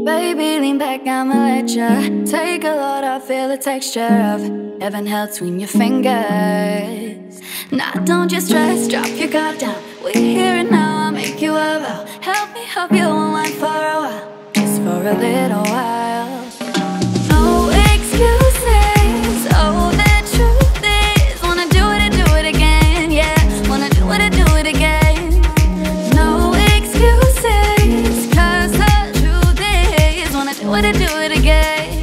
Baby, lean back, I'ma let ya take a load, I feel the texture of heaven held between your fingers. Now don't you stress, drop your guard down. We're here and now, I'll make you a vow. Help you unwind for a while, just for a little while. No excuses, oh the truth is, wanna do it and do it again, yeah. Wanna do it and do it again. No excuses, cause the truth is, wanna do it and do it again.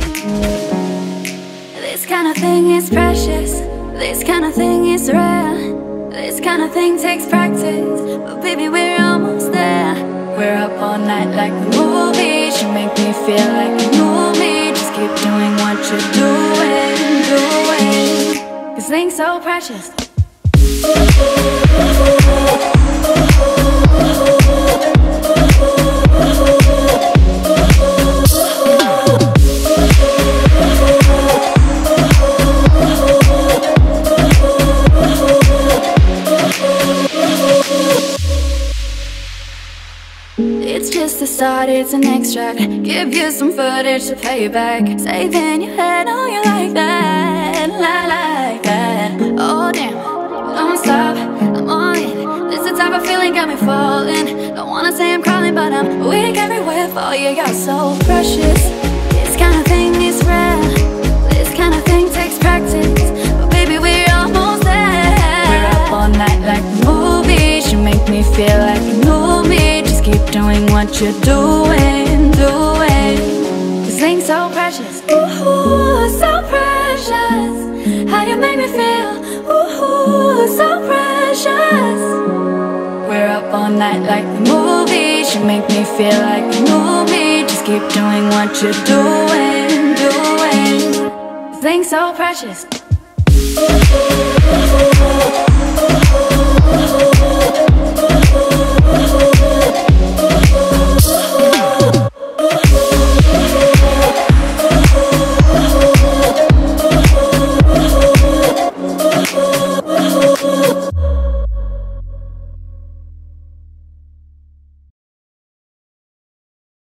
This kind of thing is precious, this kind of thing is rare. This kind of thing takes practice, but baby we're almost there. We're up all night like the movies. You make me feel like you knew me. Just keep doing what you're doing. Cause things so precious. It's just a start, it's an extract. Give you some footage to play back. Save in your head, oh you like that, like that. Oh damn, don't stop, I'm on it. This the type of feeling got me falling. Don't wanna say I'm crawling, but I'm weak everywhere for you. You're so precious. This kind of thing is rare. This kind of thing takes practice, but baby we're almost there. We're up all night like the movies. You make me feel like you knew me. Keep doing what you're doing. Cause things so precious. Ooh, so precious. How you make me feel. Ooh, so precious. We're up all night like the movies. You make me feel like you knew me. Just keep doing what you're doing. Cause things so precious.